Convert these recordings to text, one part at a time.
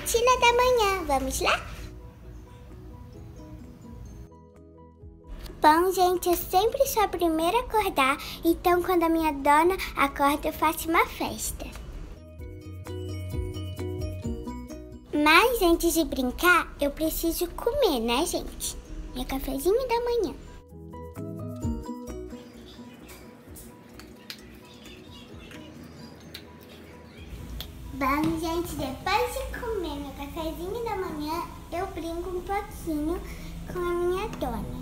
rotina da manhã. Vamos lá? Bom, gente, eu sempre sou a primeira a acordar, então quando a minha dona acorda, eu faço uma festa. Mas antes de brincar, eu preciso comer, né, gente? Meu cafezinho da manhã. Bom, gente, depois de comer meu cafezinho da manhã, eu brinco um pouquinho com a minha dona.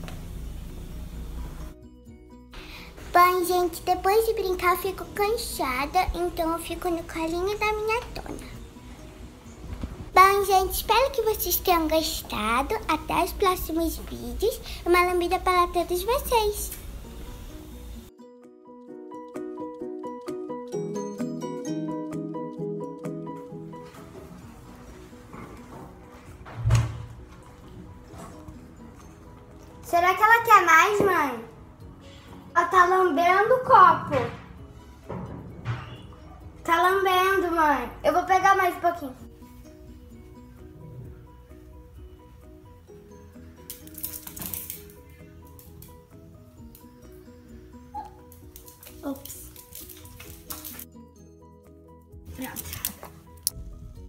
Bom, gente, depois de brincar eu fico cansada, então eu fico no colinho da minha dona. Bom, gente, espero que vocês tenham gostado. Até os próximos vídeos. Uma lambida para todos vocês. Será que ela quer mais, mãe? Ela tá lambendo o copo. Tá lambendo, mãe. Eu vou pegar mais um pouquinho.